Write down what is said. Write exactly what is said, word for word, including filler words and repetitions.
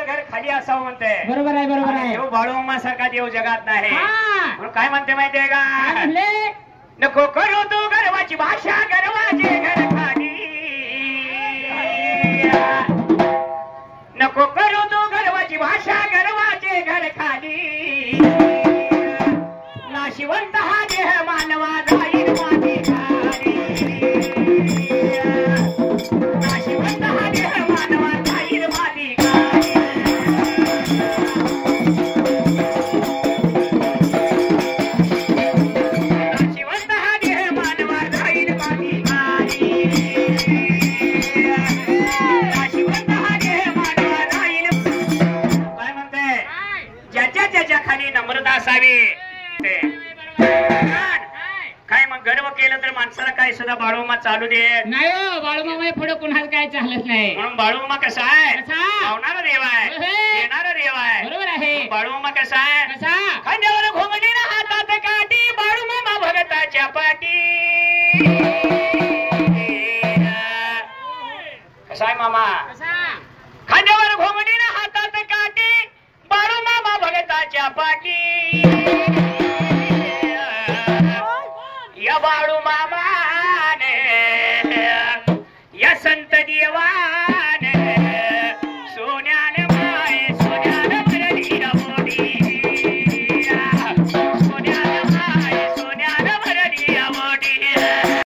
माझं घर खाली असावं म्हणते. बरोबर आहे बरोबर आहे. देव बाळूमा सारखा देव जगात नाही. म्हणून काय म्हणते माहितीये का? नको करू तू गर्वाची भाषा गर्वाचे घर खाली. नको करू तू गर्वाची भाषा गर्वाचे घर खाली. नाशिवंत हा देह मानवा जाईल माती खाली. नाशिवंत हा देह मानवा जाईल माती खाली. नाशिवंत हा देह मानवा जाईल माती खाली. नाशिवंत हा देह मानवा जाईल. काय म्हणते? ज्याच्या त्याच्या खाली नम्रता असावी. काय मग गर्व केलं तर माणसाला काय सुद्धा बाळूमा चालू दे नाही. हो बाळूमामा पुढे कुणाला काय चालत नाही. म्हणून बाळूमा कसा आहे? लावणारा देव आहे, येणारा देव आहे. बरोबर आहे. बाळूमा कसा आहे? कसा? खांद्यावर घोंगडी ना हातात काठी बाळूमामा भगताच्या पाठी. कसा आहे मामा? खांद्यावर घोंगडी ना हातात काठी बाळूमामा भगताच्या पाठी. या बाळू